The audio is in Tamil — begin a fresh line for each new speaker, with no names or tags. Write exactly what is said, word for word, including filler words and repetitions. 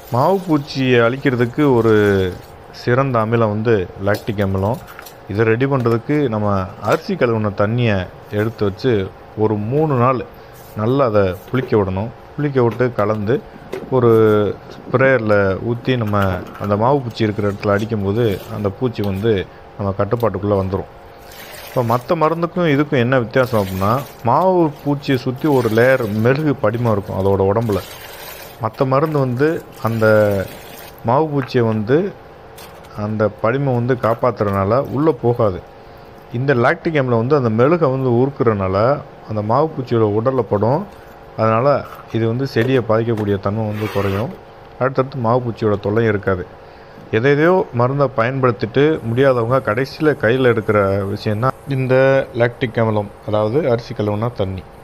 மாவு பூச்சியை அழிக்கிறதுக்கு ஒரு சிறந்த அமிலம் வந்து லாக்டிக் அமிலம். இதை ரெடி பண்ணுறதுக்கு நம்ம அரிசி கழுவுன தண்ணியை எடுத்து வச்சு ஒரு மூணு நாள் நல்லா அதை புளிக்க விடணும். புளிக்க விட்டு கலந்து ஒரு ஸ்ப்ரேயரில் ஊற்றி நம்ம அந்த மாவு பூச்சி இருக்கிற இடத்துல அடிக்கும்போது அந்த பூச்சி வந்து நம்ம கட்டுப்பாட்டுக்குள்ளே வந்துடும். இப்போ மற்ற மருந்துக்கும் இதுக்கும் என்ன வித்தியாசம் அப்படின்னா, மாவு பூச்சியை சுற்றி ஒரு லேயர் மெழுகு படிமம் இருக்கும் அதோட உடம்புல. மற்ற மருந்து வந்து அந்த மாவு பூச்சியை வந்து அந்த படிமம் வந்து காப்பாற்றுறதுனால உள்ளே போகாது. இந்த லாக்டிக் அமிலம் வந்து அந்த மெழுகை வந்து உருக்குறதுனால அந்த மாவு பூச்சியோட உடலில் படும். அதனால் இது வந்து செடியை பாதிக்கக்கூடிய தன்மை வந்து குறையும். அடுத்தடுத்து மாவு பூச்சியோட தொல்லையும் இருக்காது. எதையோ மருந்தை பயன்படுத்திட்டு முடியாதவங்க கடைசியில் கையில் எடுக்கிற விஷயந்தான் இந்த லாக்டிக் அமிலம், அதாவது அரிசி கழுவுன தண்ணி.